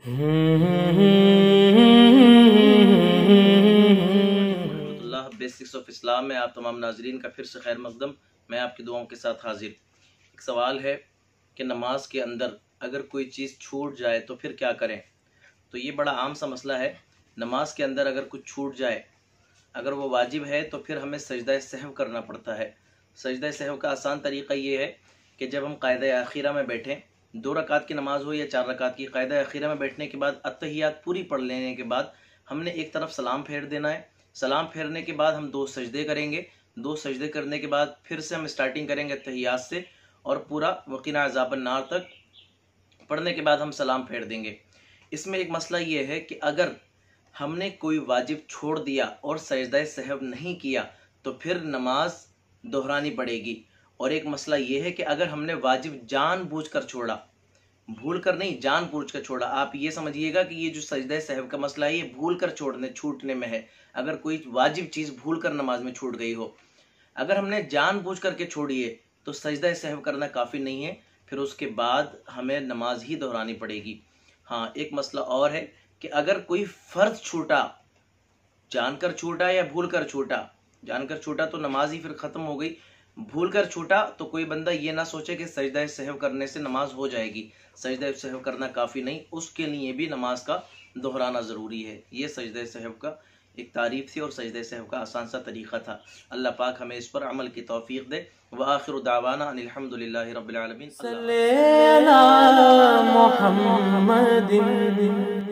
Allah basics of اسلام میں آپ تمام ناظرین کا پھر سے خیر مقدم. میں آپ کی دعاؤں کے ساتھ حاضر. ایک سوال ہے کہ نماز کے اندر اگر کوئی چیز چھوٹ جائے تو پھر کیا کریں؟ تو یہ بڑا عام سا مسئلہ ہے. نماز کے اندر اگر کچھ چھوٹ جائے، اگر وہ واجب ہے تو پھر ہمیں سجدہ سہو کرنا پڑتا ہے. سجدہ سہو کا آسان طریقہ یہ ہے کہ جب ہم قاعدہ اخیرہ میں بیٹھیں، 2 رکعت کی نماز ہو یا 4 رکعت کی، قاعدہ اخیرہ میں بیٹھنے کے بعد اتحیات پوری پڑھ لینے کے بعد ہم نے ایک طرف سلام پھیر دینا ہے. سلام پھیرنے کے بعد ہم 2 سجدے کریں گے. 2 سجدے کرنے کے بعد پھر سے ہم اسٹارٹنگ کریں گے اتحیات سے، اور پورا وقنا عذاب النار تک پڑھنے کے بعد ہم سلام پھیر دیں گے. اس میں ایک مسئلہ یہ ہے کہ اگر ہم نے کوئی واجب چھوڑ دیا اور سجدہ سہو نہیں کیا تو پھر نماز دہرانی پڑے گی. اور ایک مسئلہ یہ ہے کہ اگر ہم نے واجب جان بوجھ کر چھوڑا، بھول کر نہیں، جان بوجھ کر چھوڑا، آپ یہ سمجھیے گا کہ یہ جو سجدہ سہو کا مسئلہ ہے یہ بھول کر چھوٹنے میں ہے. اگر کوئی واجب چیز بھول کر نماز میں چھوٹ گئی ہو، اگر ہم نے جان بوجھ کر کے چھوڑی ہے تو سجدہ سہو کرنا کافی نہیں ہے، پھر اس کے بعد ہمیں نماز ہی دہرانی پڑے گی. ہاں، ایک مسئلہ اور ہے کہ اگر کوئی فرض چھوٹا، جان کر چھوٹا یا بھول کر چھوٹا، جان کر چھوٹا تو نماز ہی پھر ختم ہو گئی. بھول کر چھوٹا تو کوئی بندہ یہ نہ سوچے کہ سجدہ سہو کرنے سے نماز ہو جائے گی. سجدہ سہو کرنا کافی نہیں، اس کے لیے بھی نماز کا دہرانا ضروری ہے. یہ سجدہ سہو کا ایک تعریف تھی اور سجدہ سہو کا آسان سا طریقہ تھا. اللہ پاک ہمیں اس پر عمل کی توفیق دے. وآخر دعوانا ان الحمدللہ رب العالمین. صلی علی محمد